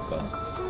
할까?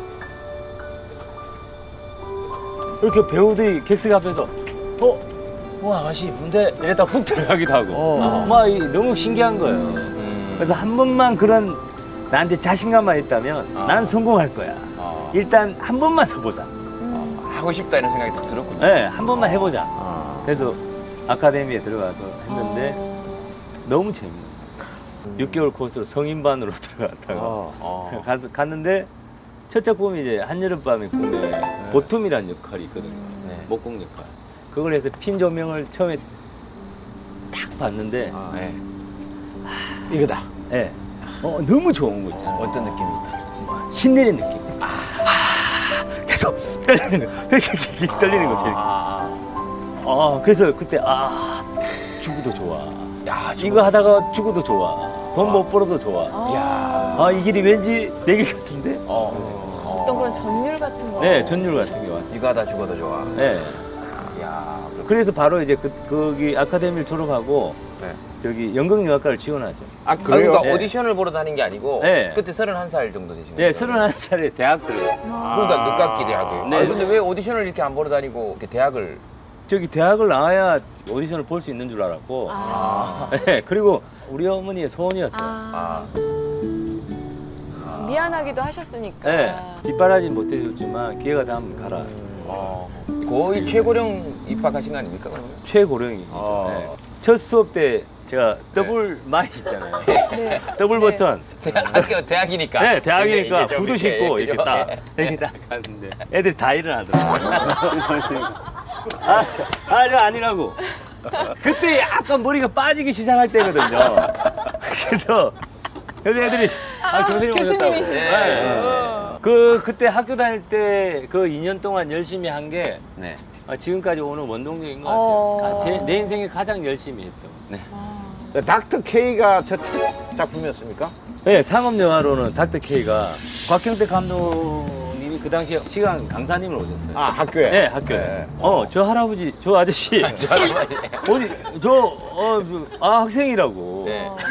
이렇게 배우들이 객석 앞에서 아가씨 이쁜데 이랬다 훅 들어가기도 하고 너무 신기한 거예요. 그래서 한 번만 그런 나한테 자신감만 있다면 난 성공할 거야. 일단 한 번만 서보자. 하고 싶다 이런 생각이 딱 들었군요. 네, 한 번만 해보자. 그래서 아카데미에 들어가서 했는데 너무 재밌는 거야. 6개월 코스로 성인반으로 들어갔다가 갔는데 첫 작품이 이제 한여름밤의 꿈에 보툼이라는 역할이 있거든요. 목공 역할. 그걸 해서 핀 조명을 처음에 딱 봤는데 이거다. 네. 너무 좋은 거 있잖아요. 어떤 느낌이 있다? 신내린 느낌. 계속 떨리는 거. 되게 떨리는 거지. 그래서 그때 죽어도 좋아. 야, 이거 하다가 죽어도 좋아. 돈 못 벌어도 좋아. 이 길이 왠지 내 길 같은데? 어떤 그런 전율 같은 거. 네, 전율 같은 게 왔어요. 이거 하다 죽어도 좋아. 네. 야, 그래서 바로 이제 거기 아카데미를 졸업하고 저기 연극영화과를 지원하죠. 그래요? 그러니까 오디션을 보러 다닌 게 아니고 그때 31살 정도 되신 거예요? 네, 31살에 대학 들어요. 그러니까 늦깎이 대학에. 네. 근데 왜 오디션을 이렇게 안 보러 다니고 이렇게 대학을? 저기 대학을 나와야 오디션을 볼 수 있는 줄 알았고. 네, 그리고 우리 어머니의 소원이었어요. 미안하기도 하셨으니까. 네, 뒷바라지 못 해줬지만 기회가 닿으면 가라. 거의 최고령 입학하신 거 아닙니까, 그러면? 최고령이죠. 네. 첫 수업 때 제가 더블 마이 있잖아요. 네. 더블 버튼. 대학이니까. 네, 대학이니까 이제 좀 구두 신고 이렇게, 이렇게 딱 갔는데 애들이 다 일어나더라고요. 저 아니라고. 그때 약간 머리가 빠지기 시작할 때거든요. 그래서 애들이 교수님 오셨다고. 교수님이시죠. 그때 학교 다닐 때 그 2년 동안 열심히 한 게 지금까지 오는 원동력인 것 같아요. 내 인생에 가장 열심히 했던. 닥터 K가 첫 작품이었습니까? 네, 상업영화로는 닥터 K가 곽형태 감독님이 그 당시에 시간 강사님을 오셨어요. 학교에? 네, 학교에. 저 할아버지, 저 아저씨. 학생이라고.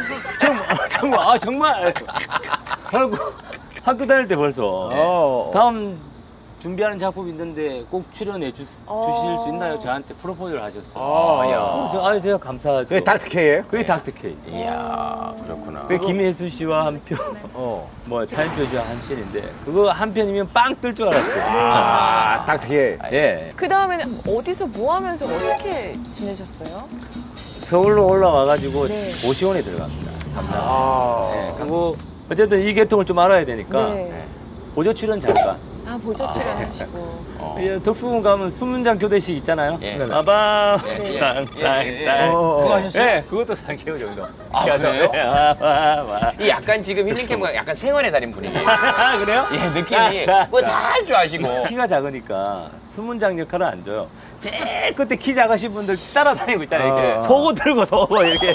정말. 하고 학교 다닐 때 벌써. 다음 준비하는 작품이 있는데 꼭 출연해 주실 수 있나요? 저한테 프로포즈를 하셨어요. 제가 감사하죠. 그게 닥터 K예요? 그게 닥터 K죠. 이야, 그렇구나. 그게 김혜수 씨와 한 편, 차인표 씨와 한 씬인데 그거 한 편이면 빵 뜰 줄 알았어요. 닥터 K. 예. 그 다음에는 어디서 뭐 하면서 어떻게 지내셨어요? 서울로 올라와가지고 고시원에 들어갑니다. 그리고 어쨌든 이 계통을 좀 알아야 되니까 보조 출연 잠깐. 보조 출연하시고. 덕수궁 가면 수문장 교대식 있잖아요. 아밤, 땅땅땅. 그거 하셨어요? 네, 그것도 4개월 정도. 그래요? 와. 이 약간 지금 힐링캠프가 약간 생활의 달인 분위기예요. 그래요? 느낌이 뭐 다 할 줄 아시고. 키가 작으니까 수문장 역할은 안 줘요. 제일 그때 키 작으신 분들 따라다니고 있잖아요. 이렇게 속옷 들고 이렇게.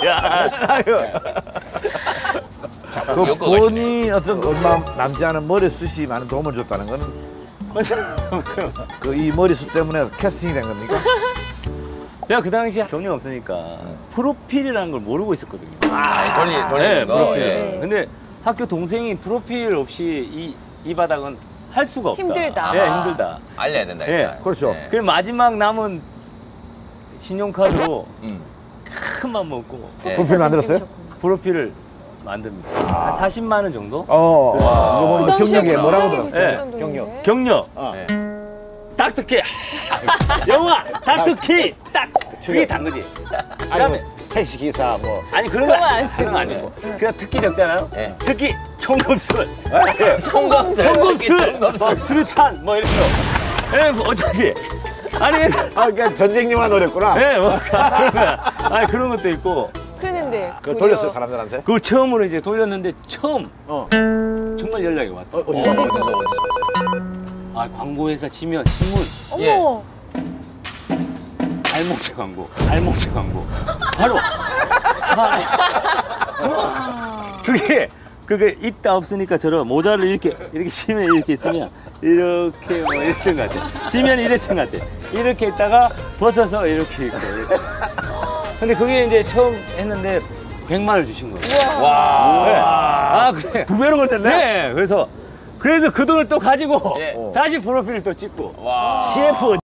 그 본인 어떤 얼마 남지 않은 머리숱이 많은 도움을 줬다는 거는 이 머리숱 때문에 캐스팅이 된 겁니까? 내가 그 당시에 돈이 없으니까 프로필이라는 걸 모르고 있었거든요. 돌리는 거? 프로필. 근데 학교 동생이 프로필 없이 이 바닥은 할 수가 없다. 힘들다. 네, 힘들다. 알려야 된다, 일단. 그렇죠. 그래서 마지막 남은 신용카드로 큰 맘 먹고 프로필 만들었어요? 프로필을 만듭니다. 40만 원 정도? 그 경력에 뭐라고 들었어요? 경력. 경력. 닥터 K. 영화 닥터 K. 딱 그게 단 거지. 그다음에 택시 기사 뭐. 아니 그런 거 안 쓰는 거 아니고. 그냥 특기 적잖아요. 특기 총검술. 총검술. 막 수류탄 뭐 이런 거. 어차피. 그러니까 전쟁님만 노렸구나. 네, 그런 것도 있고. 그랬는데. 그거 돌렸어요, 사람들한테? 그걸 처음으로 이제 돌렸는데 처음 정말 연락이 왔다. 어디서? 광고회사 지면 신문. 어머. 알목체 광고. 바로. 그게 있다 없으니까 저런 모자를 이렇게 치면 이렇게 있으면 이렇게 뭐 이랬던 것 같아. 치면 이랬던 것 같아. 이렇게 있다가 벗어서 이렇게 있고. 근데 그게 이제 처음 했는데 100만 원을 주신 거예요. 와. 그래. 2배로 걸렸네? 네. 그래서 그래서 그 돈을 또 가지고 예. 다시 프로필을 또 찍고 와. CF